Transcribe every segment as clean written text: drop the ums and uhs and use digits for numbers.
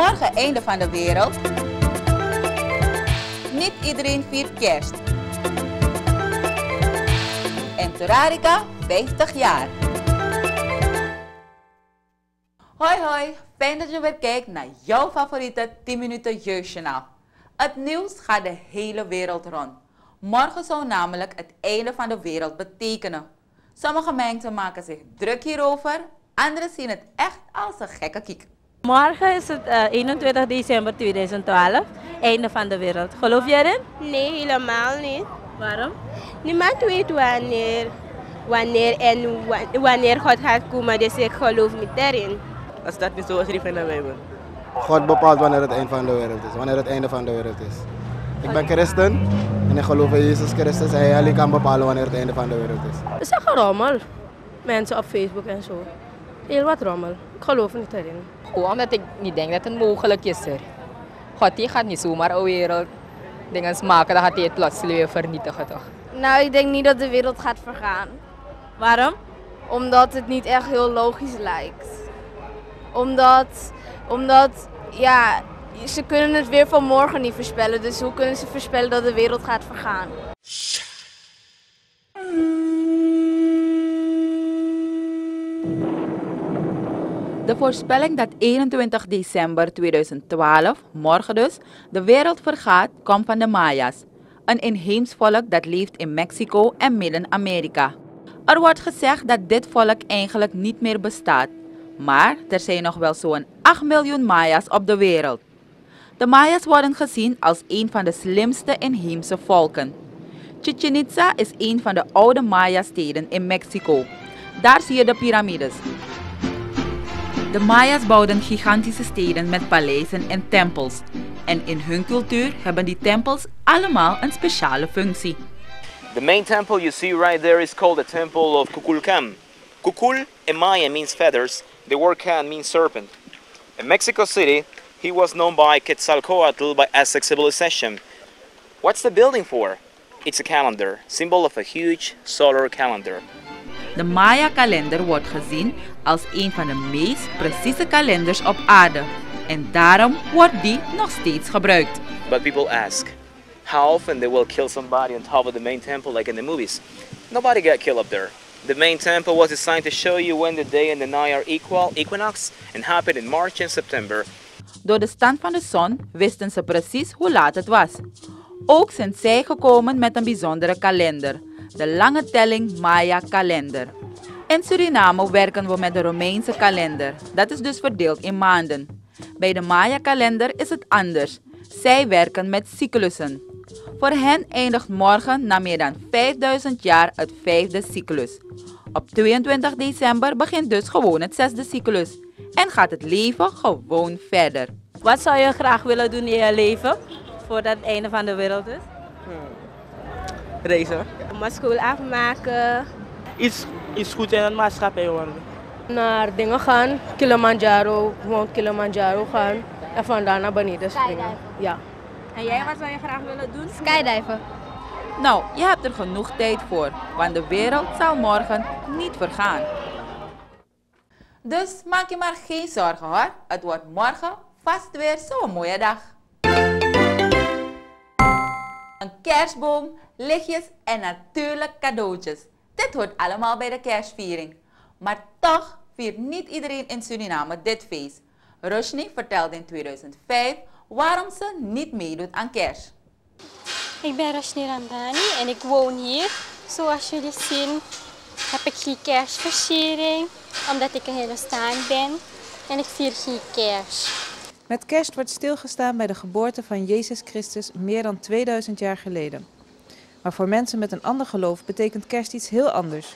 Morgen einde van de wereld. Niet iedereen viert kerst. En Torarica 50 jaar. Hoi hoi, fijn dat je weer kijkt naar jouw favoriete 10 minuten jeugdjournaal. Het nieuws gaat de hele wereld rond. Morgen zou namelijk het einde van de wereld betekenen. Sommige mensen maken zich druk hierover, anderen zien het echt als een gekke kiek. Morgen is het 21 december 2012, einde van de wereld. Geloof jij erin? Nee, helemaal niet. Waarom? Niemand weet wanneer God gaat komen, dus ik geloof niet erin. Als dat niet zo is, schrijf in de Bijbel. God bepaalt wanneer het eind van de wereld is, wanneer het einde van de wereld is. Ik ben christen en ik geloof in Jezus Christus en hij alleen kan bepalen wanneer het einde van de wereld is. Het is echt rommel. Mensen op Facebook en zo. Heel wat rommel. Ik geloof niet erin. Omdat ik niet denk dat het mogelijk is. God die gaat niet zomaar een wereld dingen maken, dan gaat hij het plotseling weer vernietigen toch? Nou, ik denk niet dat de wereld gaat vergaan. Waarom? Omdat het niet echt heel logisch lijkt. Omdat ja, ze kunnen het weer van morgen niet voorspellen. Dus hoe kunnen ze voorspellen dat de wereld gaat vergaan? De voorspelling dat 21 december 2012, morgen dus, de wereld vergaat, komt van de Maya's. Een inheems volk dat leeft in Mexico en Midden-Amerika. Er wordt gezegd dat dit volk eigenlijk niet meer bestaat. Maar er zijn nog wel zo'n 8 miljoen Maya's op de wereld. De Maya's worden gezien als een van de slimste inheemse volken. Chichén Itzá is een van de oude Maya-steden in Mexico. Daar zie je de piramides. De Maya's bouwden gigantische steden met paleizen en tempels. En in hun cultuur hebben die tempels allemaal een speciale functie. The main temple you see right there is called the Temple of Kukulcán. Kukul in Maya means feathers, the word can means serpent. In Mexico City, he was known by Quetzalcoatl by Aztec civilization. What's the building for? It's a calendar, symbol of a huge solar calendar. De Maya-kalender wordt gezien als een van de meest precieze kalenders op aarde. En daarom wordt die nog steeds gebruikt. But people ask, how often they will kill somebody on top of the main temple like in the movies? Nobody got killed up there. The main temple was designed to show you when the day and the night are equal, equinox, and happened in March and September. Door de stand van de zon wisten ze precies hoe laat het was. Ook zijn zij gekomen met een bijzondere kalender, de lange telling Maya-kalender. In Suriname werken we met de Romeinse kalender, dat is dus verdeeld in maanden. Bij de Maya-kalender is het anders. Zij werken met cyclussen. Voor hen eindigt morgen na meer dan 5000 jaar het 5e cyclus. Op 22 december begint dus gewoon het 6e cyclus. En gaat het leven gewoon verder. Wat zou je graag willen doen in je leven voordat het einde van de wereld is? Reizen. Mijn school afmaken. Iets goed in de maatschappij worden. Naar dingen gaan, Kilimanjaro, gewoon Kilimanjaro gaan en vandaar naar beneden springen. Ja. En jij, wat zou je graag willen doen? Skydiven. Nou, je hebt er genoeg tijd voor, want de wereld zal morgen niet vergaan. Dus maak je maar geen zorgen hoor, het wordt morgen vast weer zo'n mooie dag. Een kerstboom, lichtjes en natuurlijk cadeautjes. Dit hoort allemaal bij de kerstviering. Maar toch viert niet iedereen in Suriname dit feest. Roshni vertelde in 2005 waarom ze niet meedoet aan kerst. Ik ben Roshni Ramdani en ik woon hier. Zoals jullie zien heb ik geen kerstversiering, omdat ik een Hindoestaan ben en ik vier geen kerst. Met kerst wordt stilgestaan bij de geboorte van Jezus Christus meer dan 2000 jaar geleden. Maar voor mensen met een ander geloof betekent kerst iets heel anders.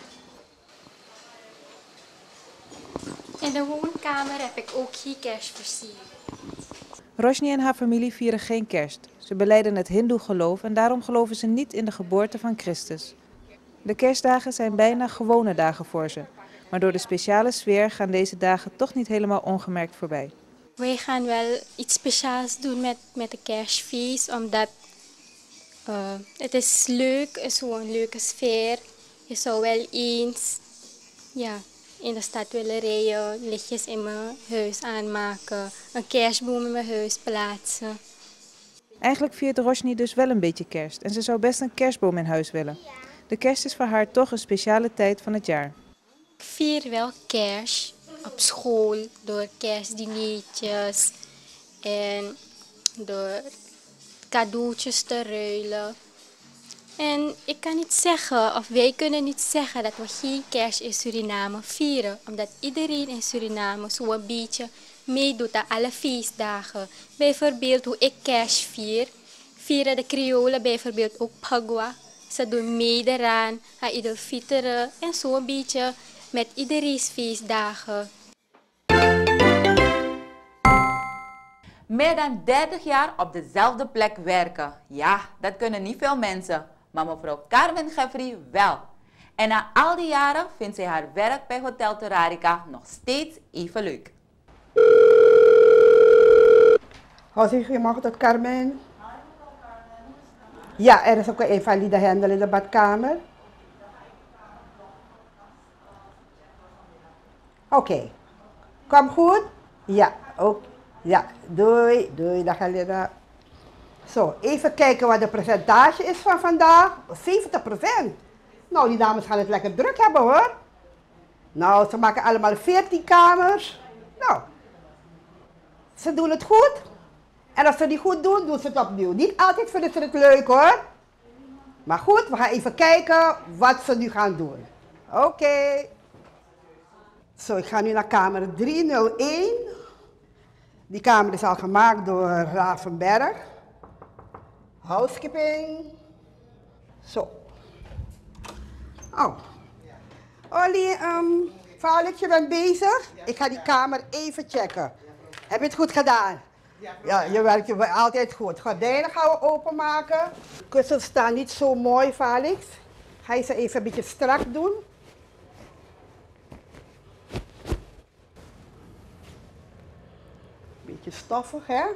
In de woonkamer heb ik ook geen kerstversiering. Roshni en haar familie vieren geen kerst. Ze belijden het hindoe geloof en daarom geloven ze niet in de geboorte van Christus. De kerstdagen zijn bijna gewone dagen voor ze. Maar door de speciale sfeer gaan deze dagen toch niet helemaal ongemerkt voorbij. Wij gaan wel iets speciaals doen met de kerstfeest, omdat het is leuk, het is gewoon een leuke sfeer. Je zou wel eens in de stad willen rijden, lichtjes in mijn huis aanmaken, een kerstboom in mijn huis plaatsen. Eigenlijk viert Roshni dus wel een beetje kerst en ze zou best een kerstboom in huis willen. De kerst is voor haar toch een speciale tijd van het jaar. Ik vier wel kerst op school door kerstdineetjes en door cadeautjes te ruilen. En ik kan niet zeggen, of wij kunnen niet zeggen dat we geen kerst in Suriname vieren. Omdat iedereen in Suriname zo'n beetje meedoet aan alle feestdagen. Bijvoorbeeld hoe ik kerst vier, vieren de Kriolen bijvoorbeeld ook Pagwa. Ze doen mee eraan, aan Idul Fitr en zo'n beetje met iedereen's feestdagen. Meer dan 30 jaar op dezelfde plek werken. Ja, dat kunnen niet veel mensen. Maar mevrouw Carmen Jeffrey wel. En na al die jaren vindt zij haar werk bij Hotel Torarica nog steeds even leuk. Goedemorgen tot Carmen. Ja, er is ook een invalidehandel in de badkamer. Oké. Kom goed? Ja, ook. Ja, doei, doei, dag Helena. Zo, even kijken wat de percentage is van vandaag. 70%. Nou, die dames gaan het lekker druk hebben hoor. Nou, ze maken allemaal 14 kamers. Nou, ze doen het goed. En als ze die goed doen, doen ze het opnieuw. Niet altijd vinden ze het leuk hoor. Maar goed, we gaan even kijken wat ze nu gaan doen. Oké. Zo, ik ga nu naar kamer 301. Die kamer is al gemaakt door Ravenberg. Housekeeping. Zo. Oh. Ollie, Vrouwelijk, je bent bezig? Ik ga die kamer even checken. Heb je het goed gedaan? Ja, je werkt altijd goed. Gordijnen gaan we openmaken. Kussens staan niet zo mooi, Felix. Ga je ze even een beetje strak doen. Beetje stoffig, hè?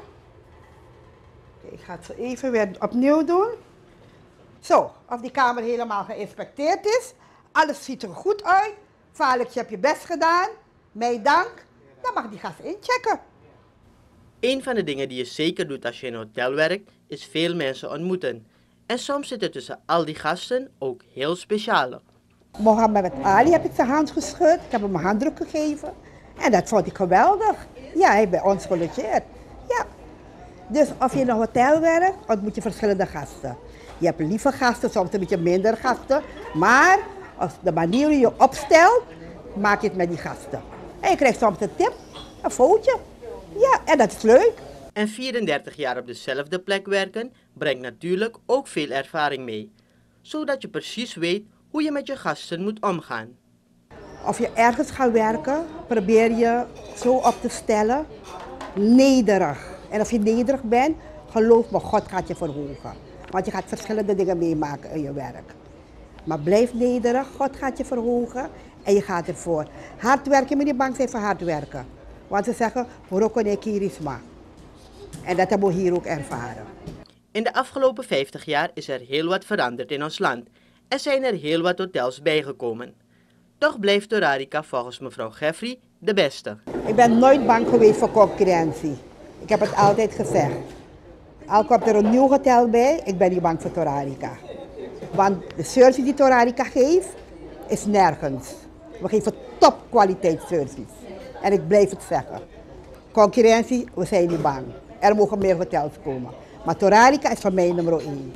Oké, ik ga het zo even weer opnieuw doen. Zo, of die kamer helemaal geïnspecteerd is. Alles ziet er goed uit. Felix, je hebt je best gedaan. Mij dank. Dan mag die gast inchecken. Een van de dingen die je zeker doet als je in een hotel werkt, is veel mensen ontmoeten. En soms zitten tussen al die gasten ook heel speciale. Mohammed Ali heb ik zijn hand geschud. Ik heb hem een handdruk gegeven. En dat vond ik geweldig. Ja, hij heeft bij ons gelogeerd. Ja. Dus of je in een hotel werkt, ontmoet je verschillende gasten. Je hebt lieve gasten, soms een beetje minder gasten. Maar als de manier hoe je opstelt, maak je het met die gasten. En je krijgt soms een tip, een foutje. Ja, en dat is leuk. En 34 jaar op dezelfde plek werken brengt natuurlijk ook veel ervaring mee. Zodat je precies weet hoe je met je gasten moet omgaan. Of je ergens gaat werken, probeer je zo op te stellen, nederig. En als je nederig bent, geloof me, God gaat je verhogen. Want je gaat verschillende dingen meemaken in je werk. Maar blijf nederig, God gaat je verhogen en je gaat ervoor. Hard werken, je moet niet bang zijn voor hard werken. Want ze zeggen, Morokone Kirisma. En dat hebben we hier ook ervaren. In de afgelopen 50 jaar is er heel wat veranderd in ons land. Er zijn er heel wat hotels bijgekomen. Toch blijft Torarica volgens mevrouw Jeffrey de beste. Ik ben nooit bang geweest voor concurrentie. Ik heb het altijd gezegd. Al komt er een nieuw hotel bij, ik ben niet bang voor Torarica. Want de service die Torarica geeft, is nergens. We geven topkwaliteit service. En ik blijf het zeggen. Concurrentie, we zijn niet bang. Er mogen meer hotels komen. Maar Torarica is voor mij nummer 1.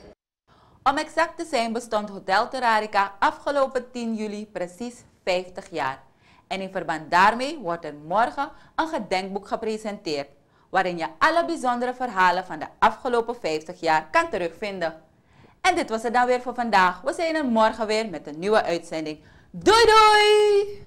Om exact te zijn bestond Hotel Torarica afgelopen 10 juli precies 50 jaar. En in verband daarmee wordt er morgen een gedenkboek gepresenteerd, waarin je alle bijzondere verhalen van de afgelopen 50 jaar kan terugvinden. En dit was het dan weer voor vandaag. We zijn er morgen weer met een nieuwe uitzending. Doei doei!